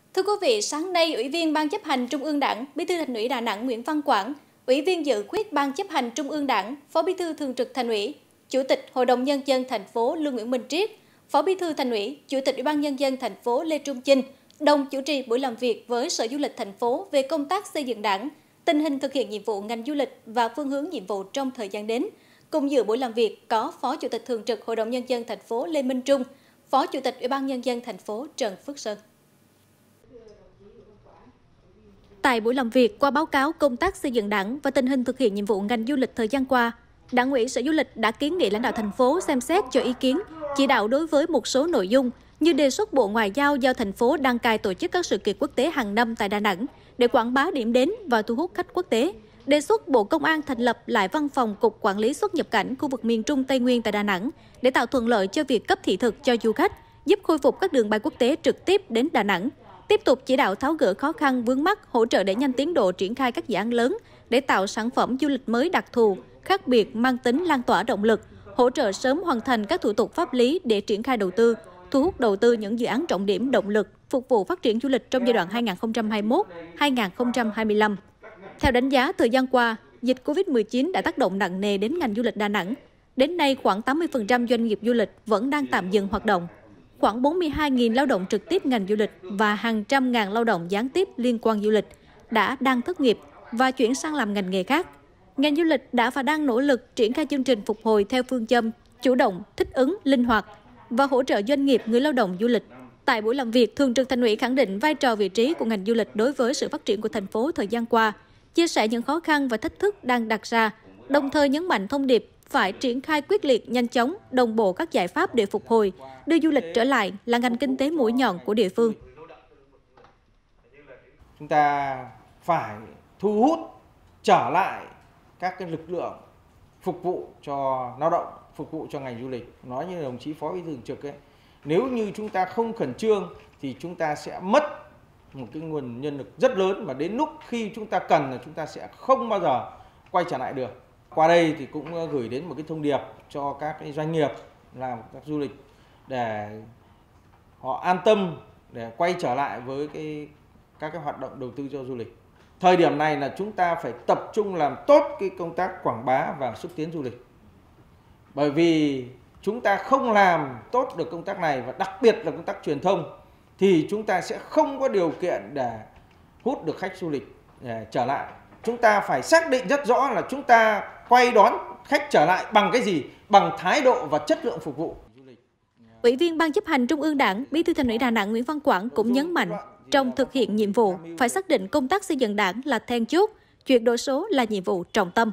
Thưa quý vị, sáng nay, Ủy viên Ban chấp hành Trung ương Đảng, Bí thư Thành ủy Đà Nẵng Nguyễn Văn Quảng, Ủy viên dự khuyết Ban chấp hành Trung ương Đảng, Phó Bí thư Thường trực Thành ủy, Chủ tịch Hội đồng Nhân dân thành phố Lương Nguyễn Minh Triết, Phó Bí thư Thành ủy, Chủ tịch Ủy ban Nhân dân thành phố Lê Trung Chinh đồng chủ trì buổi làm việc với Sở Du lịch thành phố về công tác xây dựng Đảng, tình hình thực hiện nhiệm vụ ngành du lịch và phương hướng nhiệm vụ trong thời gian đến. Cùng dự buổi làm việc có Phó Chủ tịch Thường trực Hội đồng Nhân dân thành phố Lê Minh Trung, Phó Chủ tịch Ủy ban Nhân dân thành phố Trần Phước Sơn. Tại buổi làm việc, qua báo cáo công tác xây dựng Đảng và tình hình thực hiện nhiệm vụ ngành du lịch thời gian qua, Đảng ủy Sở Du lịch đã kiến nghị lãnh đạo thành phố xem xét cho ý kiến, chỉ đạo đối với một số nội dung như đề xuất Bộ Ngoại giao giao thành phố đăng cai tổ chức các sự kiện quốc tế hàng năm tại Đà Nẵng để quảng bá điểm đến và thu hút khách quốc tế. Đề xuất Bộ Công an thành lập lại văn phòng Cục Quản lý xuất nhập cảnh khu vực miền Trung Tây Nguyên tại Đà Nẵng để tạo thuận lợi cho việc cấp thị thực cho du khách, giúp khôi phục các đường bay quốc tế trực tiếp đến Đà Nẵng. Tiếp tục chỉ đạo tháo gỡ khó khăn vướng mắc, hỗ trợ đẩy nhanh tiến độ triển khai các dự án lớn để tạo sản phẩm du lịch mới đặc thù, khác biệt mang tính lan tỏa động lực, hỗ trợ sớm hoàn thành các thủ tục pháp lý để triển khai đầu tư, thu hút đầu tư những dự án trọng điểm động lực phục vụ phát triển du lịch trong giai đoạn 2021-2025. Theo đánh giá thời gian qua, dịch Covid-19 đã tác động nặng nề đến ngành du lịch Đà Nẵng. Đến nay, khoảng 80% doanh nghiệp du lịch vẫn đang tạm dừng hoạt động. Khoảng 42.000 lao động trực tiếp ngành du lịch và hàng trăm ngàn lao động gián tiếp liên quan du lịch đang thất nghiệp và chuyển sang làm ngành nghề khác. Ngành du lịch đã và đang nỗ lực triển khai chương trình phục hồi theo phương châm chủ động, thích ứng, linh hoạt và hỗ trợ doanh nghiệp, người lao động du lịch. Tại buổi làm việc, Thường trực Thành ủy khẳng định vai trò vị trí của ngành du lịch đối với sự phát triển của thành phố thời gian qua, chia sẻ những khó khăn và thách thức đang đặt ra, đồng thời nhấn mạnh thông điệp phải triển khai quyết liệt, nhanh chóng, đồng bộ các giải pháp để phục hồi, đưa du lịch trở lại là ngành kinh tế mũi nhọn của địa phương. Chúng ta phải thu hút trở lại các cái lực lượng phục vụ cho lao động, phục vụ cho ngành du lịch. Nói như đồng chí Phó Bí thư Thường trực ấy, nếu như chúng ta không khẩn trương thì chúng ta sẽ mất một cái nguồn nhân lực rất lớn và đến lúc khi chúng ta cần là chúng ta sẽ không bao giờ quay trở lại được. Qua đây thì cũng gửi đến một cái thông điệp cho các cái doanh nghiệp làm các du lịch để họ an tâm để quay trở lại với các cái hoạt động đầu tư cho du lịch. Thời điểm này là chúng ta phải tập trung làm tốt cái công tác quảng bá và xúc tiến du lịch. Bởi vì chúng ta không làm tốt được công tác này và đặc biệt là công tác truyền thông thì chúng ta sẽ không có điều kiện để hút được khách du lịch để trở lại. Chúng ta phải xác định rất rõ là chúng ta quay đón khách trở lại bằng cái gì? Bằng thái độ và chất lượng phục vụ. Ủy viên Ban chấp hành Trung ương Đảng, Bí thư Thành ủy Đà Nẵng Nguyễn Văn Quảng cũng nhấn mạnh, trong thực hiện nhiệm vụ, phải xác định công tác xây dựng Đảng là then chốt, chuyển đổi số là nhiệm vụ trọng tâm.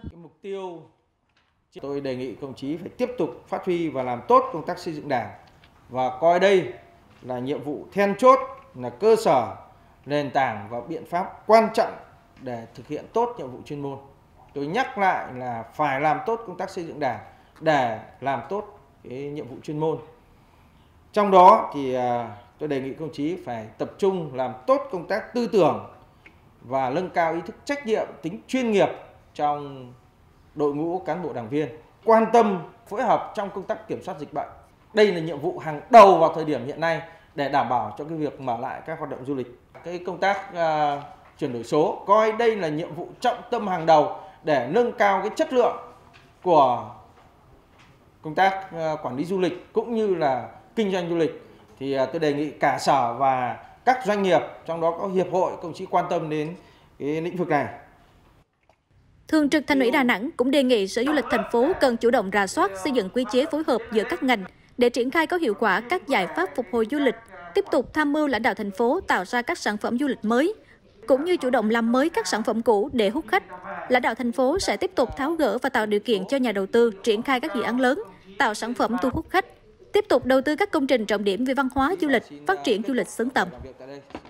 Tôi đề nghị công chí phải tiếp tục phát huy và làm tốt công tác xây dựng Đảng và coi đây là nhiệm vụ then chốt, là cơ sở, nền tảng và biện pháp quan trọng để thực hiện tốt nhiệm vụ chuyên môn. Tôi nhắc lại là phải làm tốt công tác xây dựng Đảng để làm tốt cái nhiệm vụ chuyên môn. Trong đó thì tôi đề nghị công chí phải tập trung làm tốt công tác tư tưởng và nâng cao ý thức trách nhiệm, tính chuyên nghiệp trong đội ngũ cán bộ đảng viên, quan tâm phối hợp trong công tác kiểm soát dịch bệnh. Đây là nhiệm vụ hàng đầu vào thời điểm hiện nay để đảm bảo cho cái việc mở lại các hoạt động du lịch. Cái công tác chuyển đổi số coi đây là nhiệm vụ trọng tâm hàng đầu để nâng cao cái chất lượng của công tác quản lý du lịch cũng như là kinh doanh du lịch. Thì tôi đề nghị cả sở và các doanh nghiệp, trong đó có hiệp hội, công chí quan tâm đến cái lĩnh vực này. Thường trực Thành ủy Đà Nẵng cũng đề nghị Sở Du lịch thành phố cần chủ động rà soát, xây dựng quy chế phối hợp giữa các ngành để triển khai có hiệu quả các giải pháp phục hồi du lịch, tiếp tục tham mưu lãnh đạo thành phố tạo ra các sản phẩm du lịch mới, cũng như chủ động làm mới các sản phẩm cũ để hút khách. Lãnh đạo thành phố sẽ tiếp tục tháo gỡ và tạo điều kiện cho nhà đầu tư triển khai các dự án lớn, tạo sản phẩm thu hút khách, tiếp tục đầu tư các công trình trọng điểm về văn hóa du lịch, phát triển du lịch xứng tầm.